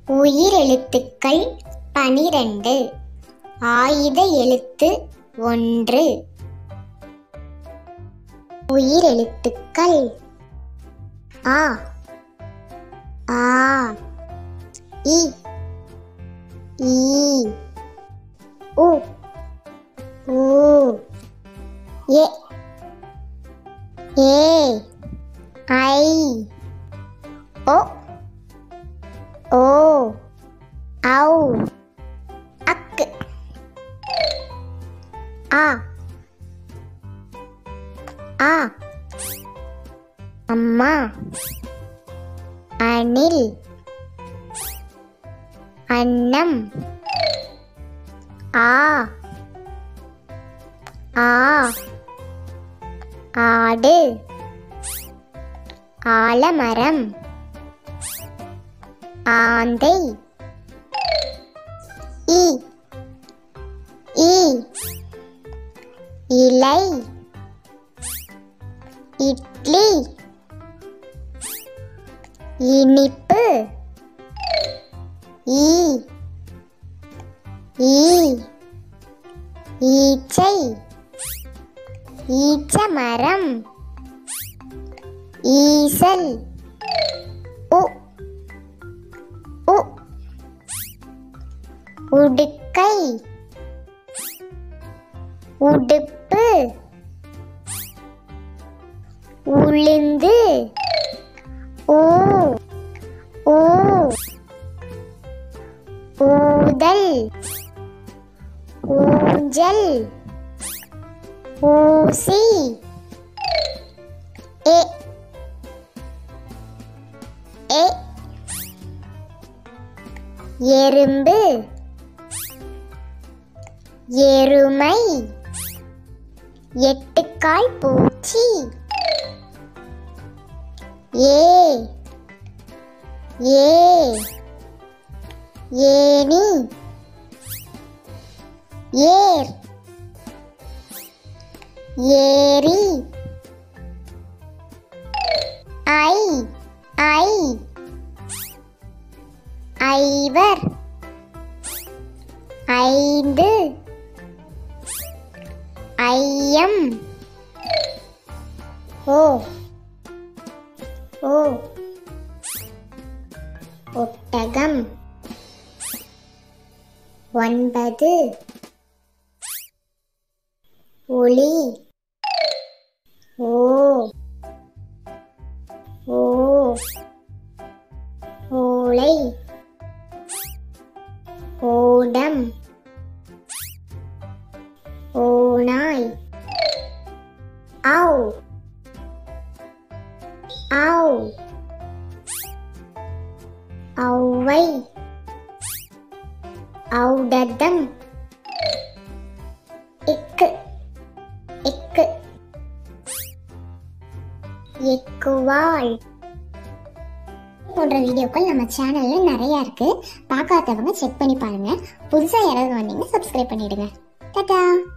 உயிரெழுத்துக்கள் 12. ஆயுத எழுத்து 1. உயிரெழுத்துக்கள் ஆ ஆ இ ஈ உ ஊ ஏ ஏ ஐ ஓ ஓ ஔ அக்கு ஆ ஆ அம்மா அணில் அன்னம் ஆ ஆ ஆடு ஆலமரம் ஆந்தை இ ஈ இலை இட்லி இனிப்பு ஈ ஈ ஈச்சை ஈச்சமரம் ஈசல் உ உ உடுக்கை உடுப்பு உளுந்து ஊ ஊ ஊதல் ஊஞ்சல் ஊசி எ எ எறும்பு எருமை எட்டுக்கால் பூச்சி ஏ ஏ ஏனி ஏர் ஏரி ஐ ஐ ஐவர் ஐந்து ஐயம் ஓ ஓ ஒட்டகம் 9 ஒளி ஓ ஓ ஓலை ஓடம் ஓநாய் ஆவ் ஆவ் ஔவை ஔடதம் இக்கு இக்கு எக்குவாள் போன்ற வீடியோக்கள் நம்ம சேனல்ல நிறைய இருக்கு. பார்க்காதவங்க செக் பண்ணி பாருங்க. புதுசா யாராவது வந்தீங்கன்னா சப்ஸ்கிரைப் பண்ணிடுங்க. டாடா.